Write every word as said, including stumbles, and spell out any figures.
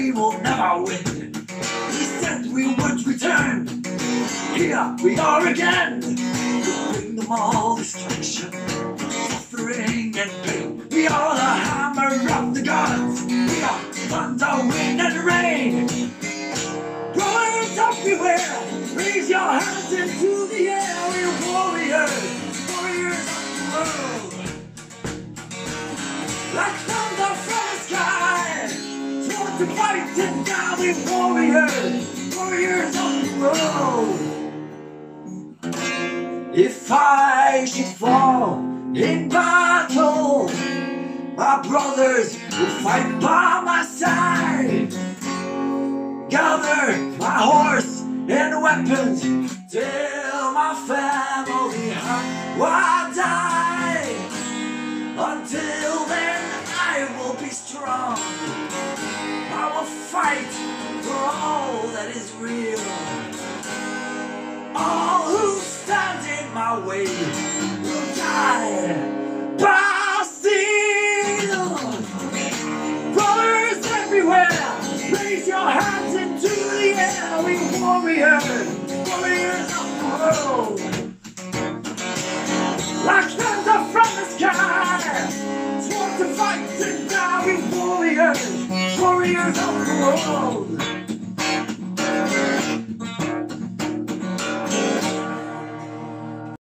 we will never win. He said we would return. Here we are again. To bring them all destruction, suffering and pain. We are the hammer of the gods. We are thunder, wind and rain. Warriors everywhere, raise your hands into the air. We're warriors, warriors of the world. Like thunder from the sky, sworn to fight and now we're warriors, warriors of the world. If I should fall in battle, my brothers will fight by my side. Gather my horse and weapons till my family will die. Until then I will be strong. I will fight for all that is real. All who stand in my way will die by steel. Brothers everywhere, raise your hands into the air. We warriors, warriors of the world. Like thunder from the sky, sworn to fight and die. We warriors, warriors of the world.